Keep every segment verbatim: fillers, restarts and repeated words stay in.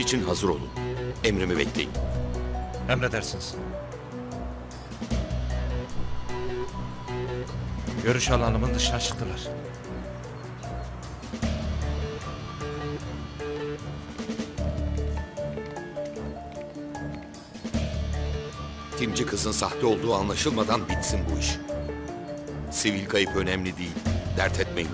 için hazır olun. Emrimi bekleyin. Emredersiniz. Görüş alanımın dışına çıktılar. Timci kızın sahte olduğu anlaşılmadan bitsin bu iş. Sivil kayıp önemli değil. Dert etmeyin.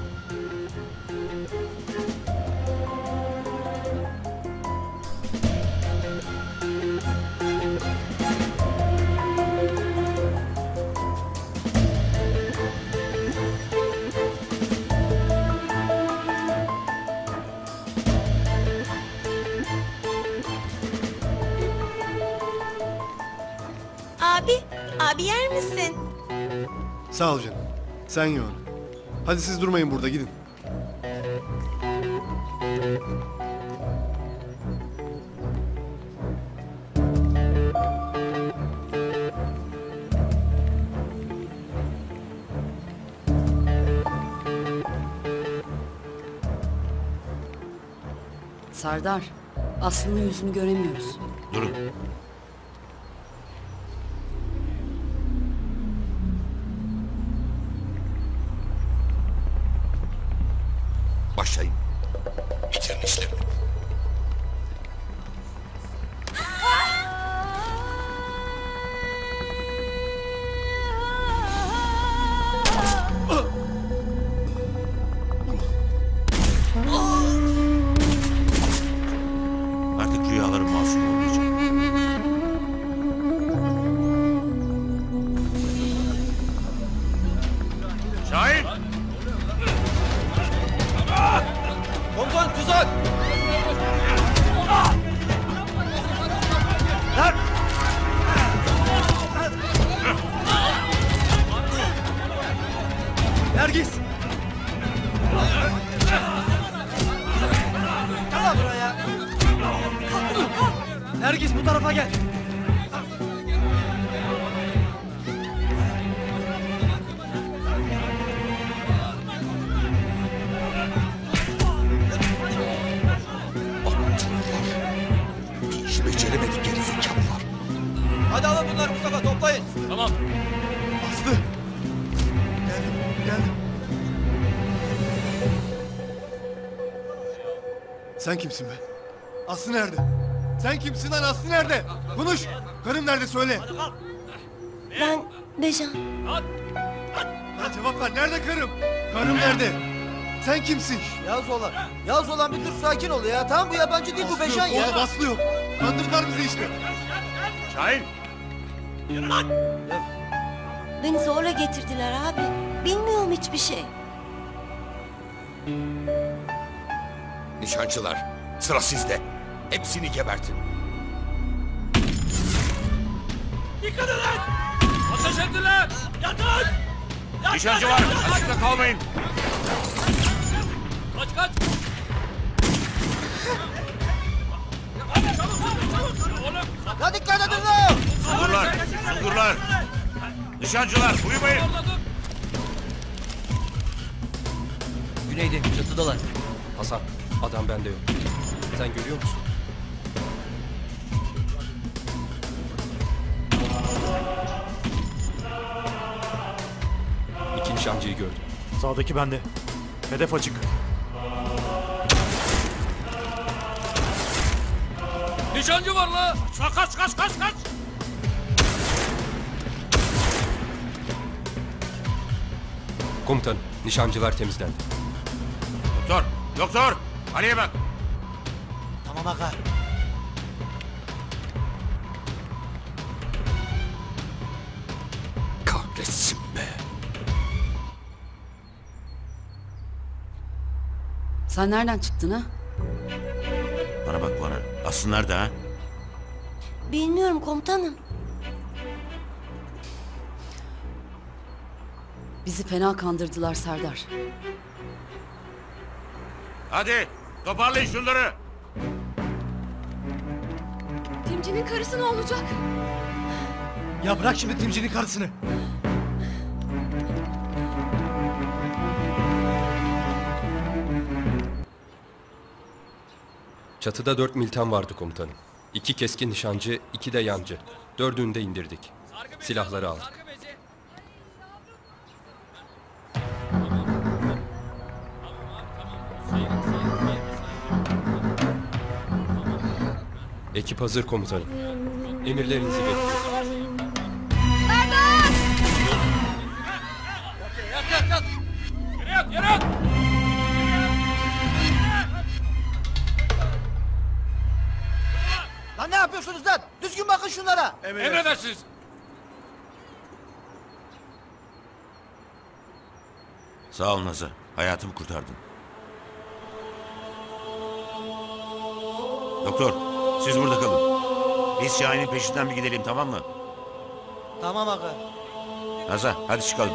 Abi, abi yer misin? Sağ ol canım. Sen ye onu. Hadi siz durmayın burada, gidin. Serdar, Aslı'nın yüzünü göremiyoruz. Durun. Başlayın. Bitirin işlerini. Artık rüyalarım masum olmayacak. Şahin! Komutan tuzak! Lan! Nergis! Gel lan buraya! Nergis bu tarafa gel! Bir işi beceremedik gerizekalılar. Hadi alın bunları Mustafa, toplayın! Tamam. Aslı! Geldim, geldim. Sen kimsin be? Aslı nerede? Sen kimsin lan, Aslı nerede? Konuş! Karım nerede, söyle! Ben Bejan. Ya cevap ver, nerede karım? Karım nerede? Sen kimsin? Yaz olan, Yaz olan bir dur sakin ol ya. Tamam, bu yabancı değil, bu Aslı Beşan yok, ya. oğlum Aslı yok. Kandırdılar bizi işte. Şahin! Beni zorla getirdiler abi. Bilmiyorum hiçbir şey. Nişancılar, sıra sizde. Hepsini gebertin. Dikkat edin! Ateş ettiler! Yatın! Nişancı var! Açıkta kalmayın! Kaç kaç! Hadi çabuk çabuk çabuk! Oğlum! Ya dikkat edin lan! Sungurlar! Sungurlar! Nişancılar! Uyumayın! Güneyde, çatıdalar. Hasan, adam bende yok. Sen görüyor musun? İki nişancıyı gördüm. Sağdaki bende. Hedef açık. Nişancı var la! Kaç kaç kaç kaç kaç! Komutanım, nişancılar temizlendi. Doktor! Doktor! Ali'ye bak! Tamam aga. Kahretsin be. Sen nereden çıktın ha? Bana bak bana. Aslı nerede ha? Bilmiyorum komutanım. Bizi fena kandırdılar Serdar. Hadi! Toparlayın şunları! Timcinin karısı ne olacak? Ya bırak şimdi Timci'nin karısını. Çatıda dört militan vardı komutanım. İki keskin nişancı, iki de yancı. Dördünü de indirdik. Silahları aldık. Ekip hazır komutanım. Emirlerinizi bekliyorum. Yat yat yat. Yere yat yere yat. Lan ne yapıyorsunuz lan? Düzgün bakın şunlara. Emredersiniz. Sağ ol Nazar. Hayatımı kurtardın. Doktor, siz burada kalın. Biz Şahin'in peşinden bir gidelim, tamam mı? Tamam aga. Nazar, hadi çıkalım.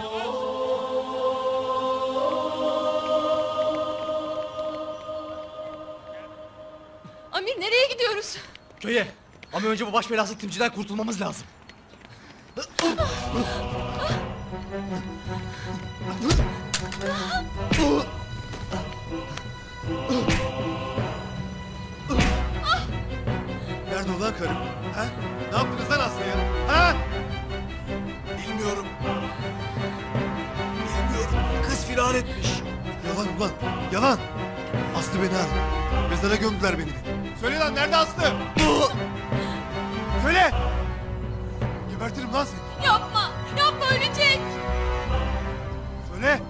Amir nereye gidiyoruz? Köye. Ama önce bu baş belası timciden kurtulmamız lazım. Nerede ulan karım? Ha? Ne yaptınız lan Aslı'ya? Ha? Bilmiyorum. Bilmiyorum. Kız firar etmiş. Yalan ulan. Yalan. Aslı beni al. Mezara gömdüler beni. Söyle lan nerede Aslı? Söyle. Gebertirim lan seni. Yapma. Yapma ölecek. Söyle.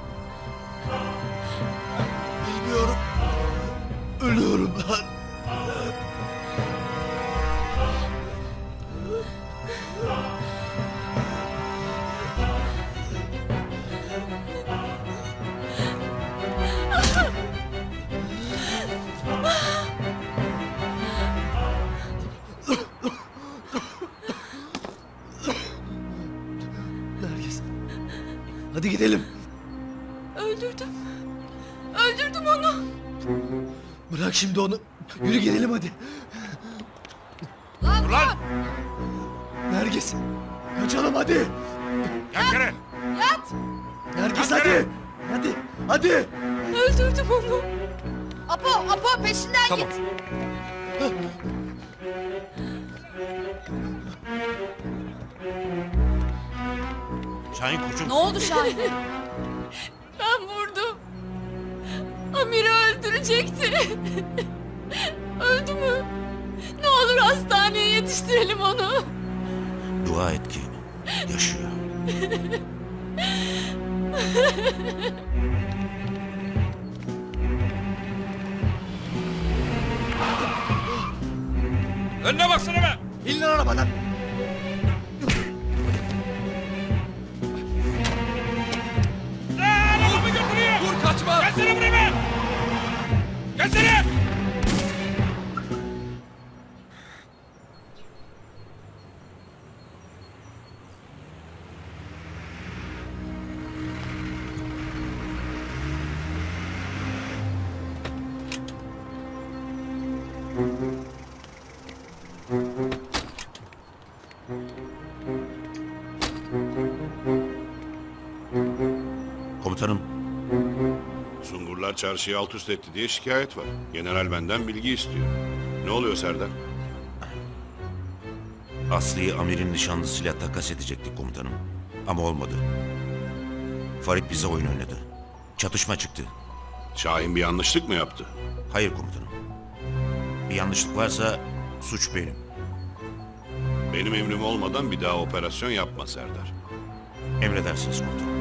Bilmiyorum. Ölüyorum lan. Nergis. Hadi gidelim. Öldürdüm. Öldürdüm onu. Bırak şimdi onu. Yürü gidelim hadi. Ulan! Nergis. Kaçalım hadi. Yat yere! Yat. Nergis hadi. Hadi. Hadi. Öldürdüm onu. Apo, Apo peşinden Tamam. git. Şahin koçum. Ne oldu Şahin? Ben vurdum. Amir'i öldürecekti. Öldü mü? Ne olur hastaneye yetiştirelim onu. Dua et ki yaşıyor. Önüne baksana be. İn lan arabadan. Aa, adamı götürüyor. Dur kaçma! Gelsene buraya be. Gelsene. Komutanım, Sungurlar çarşıyı alt üst etti diye şikayet var. General benden bilgi istiyor. Ne oluyor Serdar? Aslı'yı amirin nişanlısıyla takas edecektik komutanım. Ama olmadı. Farid bize oyun oynadı. Çatışma çıktı. Şahin bir yanlışlık mı yaptı? Hayır komutanım. Bir yanlışlık varsa suç benim. Benim emrim olmadan bir daha operasyon yapma Serdar. Emredersiniz komutanım.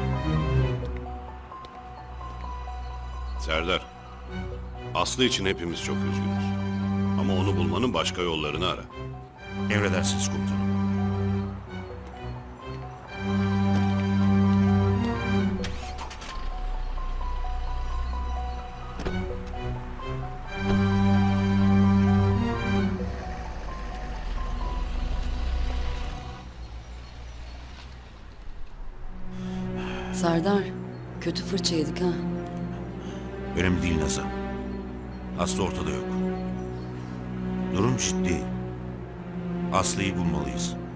Serdar, Aslı için hepimiz çok üzgünüz. Ama onu bulmanın başka yollarını ara. Emredersiniz komutanım. Serdar, kötü fırça yedik ha. Önemli değil Nazan. Aslı ortada yok. Durum ciddi. Aslı'yı bulmalıyız.